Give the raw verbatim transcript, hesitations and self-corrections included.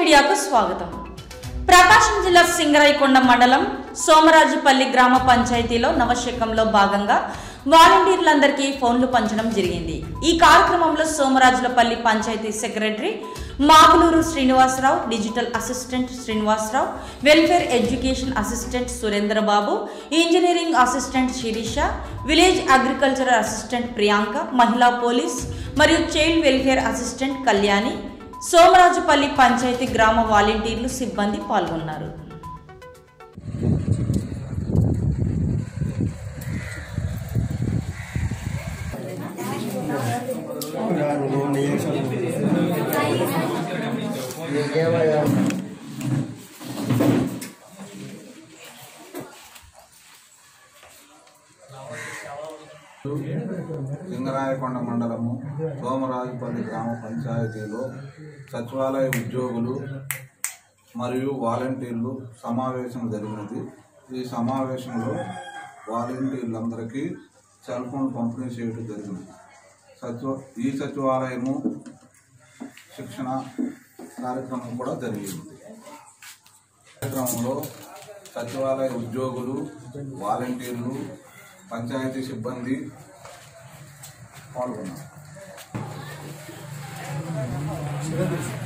మీడియాకు స్వాగతం. ప్రకాశం జిల్లా సింగరాయకొండ మండలం సోమరాజుపల్లి గ్రామ పంచాయతీలో నవశకంలో భాగంగా వాలంటీర్లందరికీ ఫోన్లు పంచడం జరిగింది. ఈ కార్యక్రమంలో Somarajulapalli panchayat secretary Maguluru Srinivasarao, digital assistant Srinivasarao, welfare education assistant Surendrababu, engineering assistant Sirisha, village agricultural assistant Priyanka, మహిళా పోలీస్ మరియు child welfare assistant Kalyani, Somarajupalli panchayat గ్రామ వాలంటీర్లు సిబ్బంది పాల్గొన్నారు. సింగరాయకొండ మండలము సోమరాజుపల్లి గ్రామ పంచాయతీలో సచివాలయ ఉద్యోగులు మరియు వాలంటీర్లు సమావేశం జరిగినది. ఈ సమావేశంలో వాలంటీర్లందరికీ సెల్ ఫోన్ పంపిణీ చేయడం జరిగింది. సచివ ఈ సచివాలయము శిక్షణ కార్యక్రమం కూడా జరిగింది. కార్యక్రమంలో సచివాలయ ఉద్యోగులు, వాలంటీర్లు, పంచాయతీ సిబ్బంది పాల్గొన్నారు.